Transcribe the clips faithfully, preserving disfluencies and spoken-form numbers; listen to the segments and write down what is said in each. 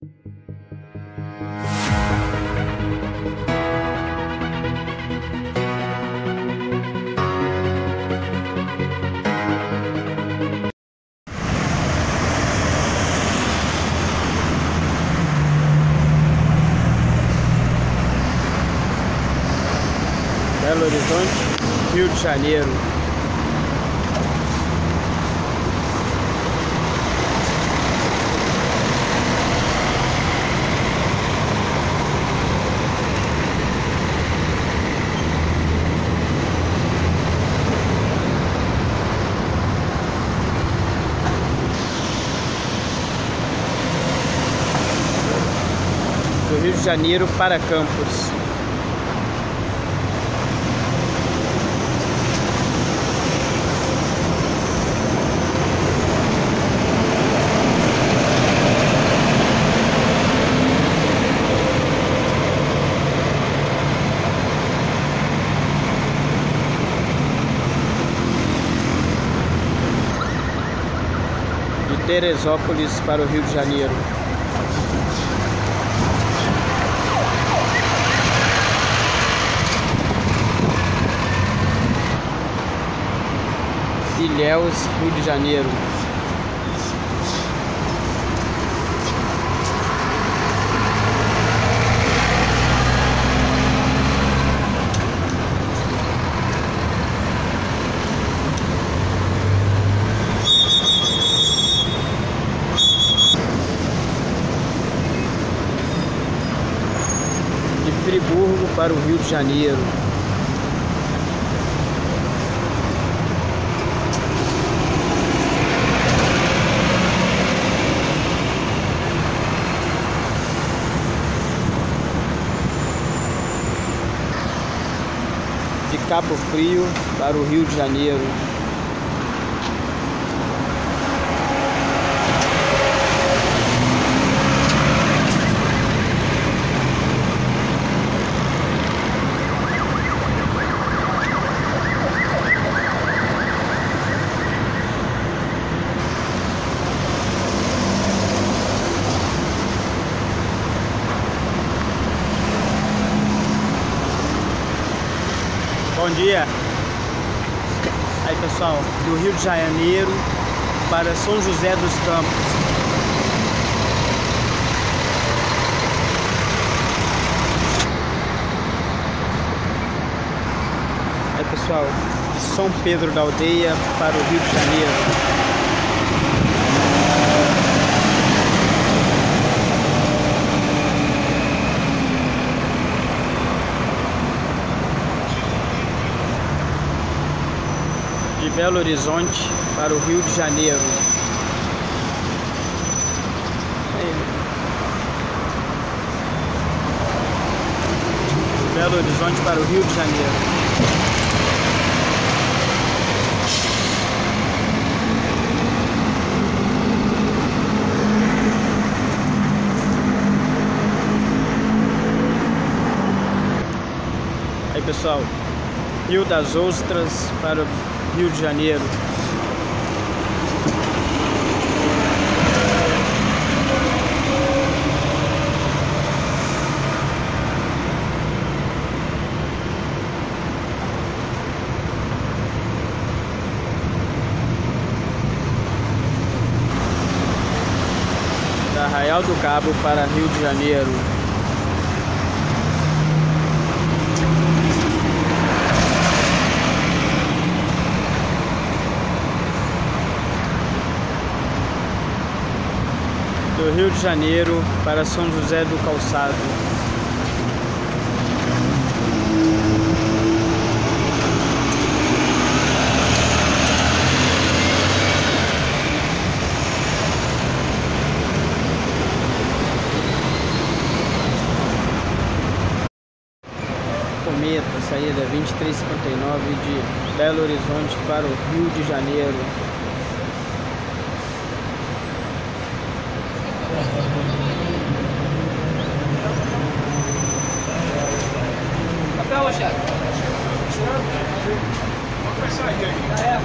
Belo Horizonte, Rio de Janeiro. Do Rio de Janeiro para Campos. De Teresópolis para o Rio de Janeiro. Ilhéus, Rio de Janeiro. De Friburgo para o Rio de Janeiro. De Cabo Frio para o Rio de Janeiro. Bom dia! Aí pessoal, do Rio de Janeiro para São José dos Campos. Aí pessoal, de São Pedro da Aldeia para o Rio de Janeiro. De Belo Horizonte para o Rio de Janeiro. Aí. De Belo Horizonte para o Rio de Janeiro. Aí pessoal, Rio das Ostras para o Rio de Janeiro. Da Arraial do Cabo para Rio de Janeiro. Do Rio de Janeiro para São José do Calçado. Cometa, saída vinte e três e cinquenta e nove de Belo Horizonte para o Rio de Janeiro. Papel, chefe. Vai sair aqui. É.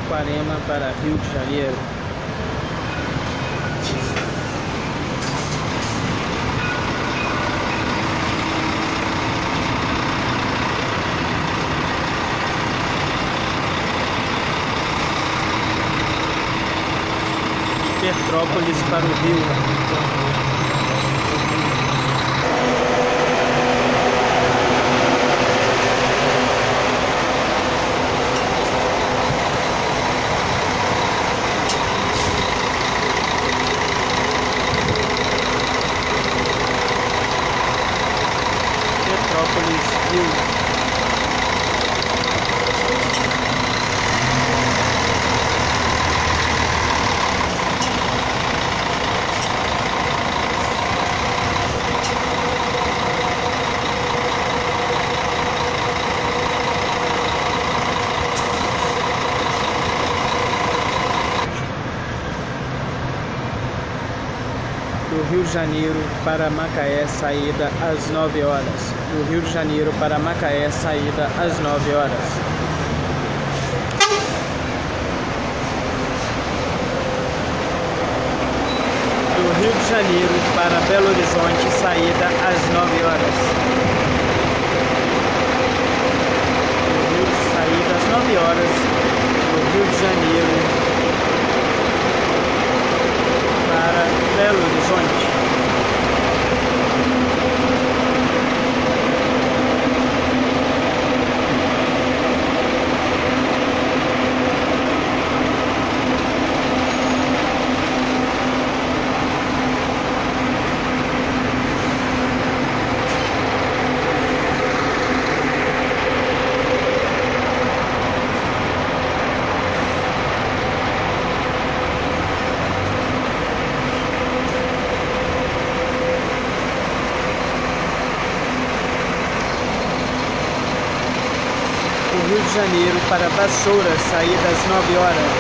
Saquarema para Rio de Janeiro. Petrópolis para o Rio. Petrópolis, Rio. Do Rio de Janeiro para Macaé, saída às nove horas. Do Rio de Janeiro para Macaé, saída às nove horas. Do Rio de Janeiro para Belo Horizonte, saída às nove horas. Do Rio de saída às nove horas. Do Rio de Janeiro para Belo Horizonte. Rio de Janeiro para Vassouras, saída às nove horas.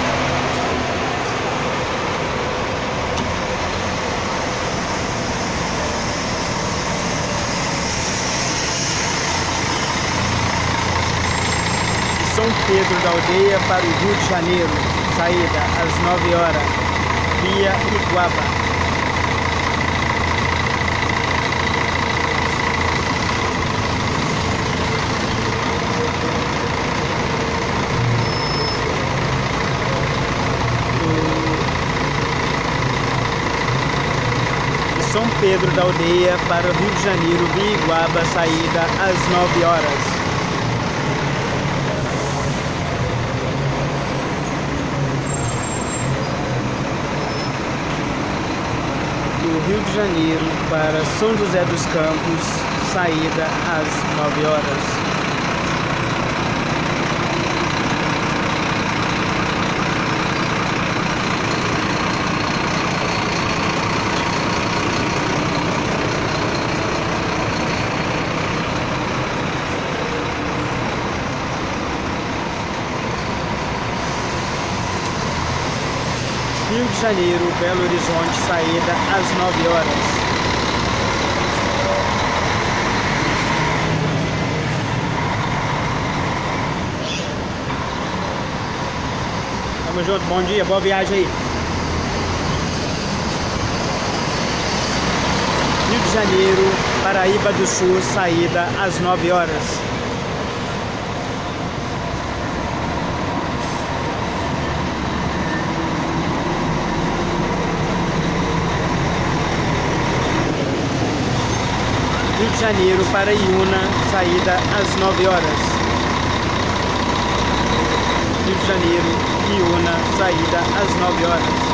São Pedro da Aldeia para o Rio de Janeiro, saída às nove horas, via Iguaba. São Pedro da Aldeia para o Rio de Janeiro, via Iguaba, saída às nove horas. Do Rio de Janeiro para São José dos Campos, saída às nove horas. Rio de Janeiro, Belo Horizonte, saída às nove horas. Tamo junto, bom dia, boa viagem aí. Rio de Janeiro, Paraíba do Sul, saída às nove horas. Rio de Janeiro para Iuna, saída às nove horas. Rio de Janeiro, Iuna, saída às nove horas.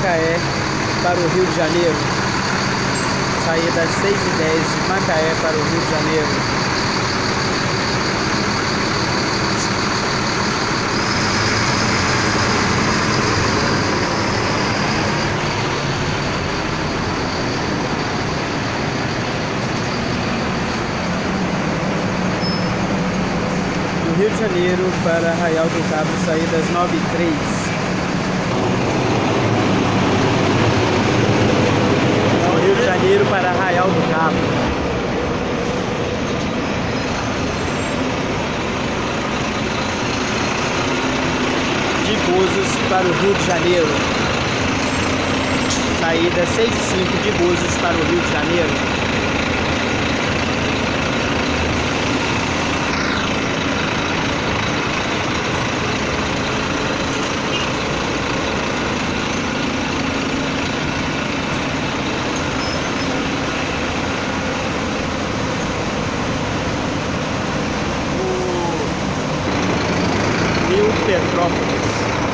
Macaé para o Rio de Janeiro. Saída às seis e dez de Macaé para o Rio de Janeiro. Rio de Janeiro para Arraial do Cabo, saída às nove e três. Rio de Janeiro para Arraial do Cabo. De Búzios para o Rio de Janeiro. Saída seis e cinco de Búzios para o Rio de Janeiro. Petrópolis.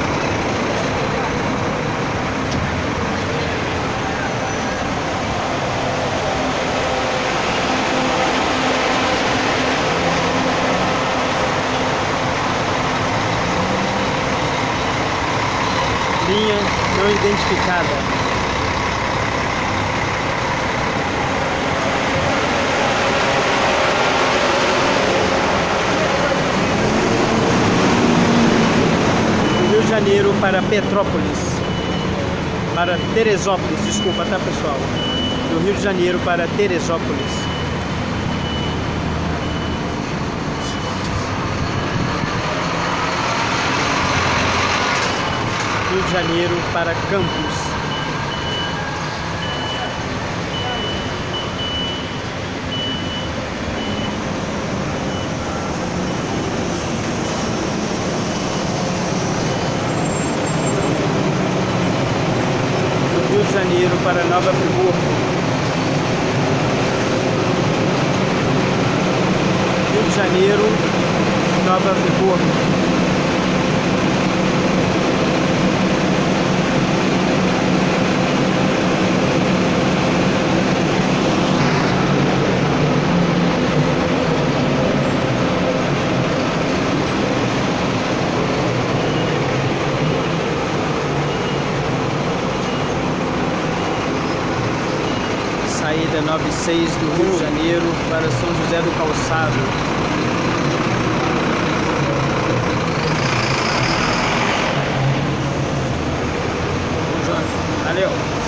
Linha não identificada. Janeiro para Petrópolis, para Teresópolis, desculpa, tá pessoal? Do Rio de Janeiro para Teresópolis. Rio de Janeiro para Campos. Rio de Janeiro para Nova Friburgo. Rio de Janeiro, Nova Friburgo. Saída nove e seis do Rio de Janeiro para São José do Calçado. Valeu!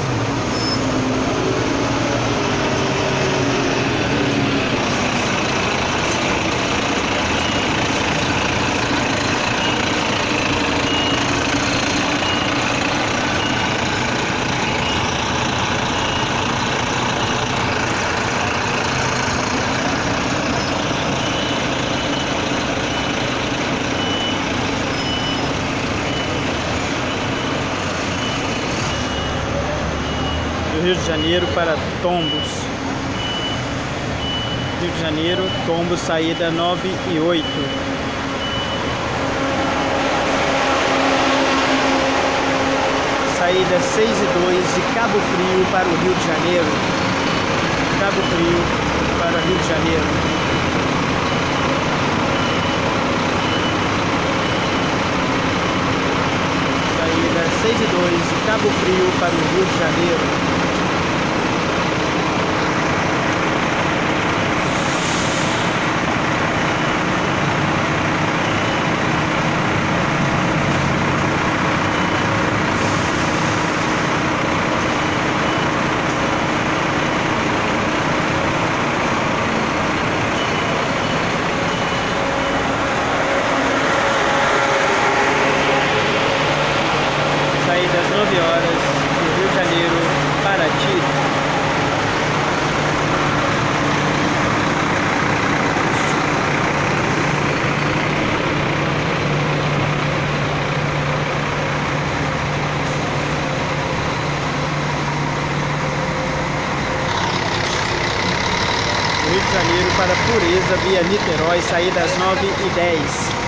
Rio de Janeiro para Tombos. Rio de Janeiro, Tombos, saída nove e oito. Saída seis e dois de Cabo Frio para o Rio de Janeiro. Cabo Frio para Rio de Janeiro. Saída seis e dois de Cabo Frio para o Rio de Janeiro. Das nove horas do Rio de Janeiro, Paraty. Rio de Janeiro para Pureza via Niterói, saída às nove e dez.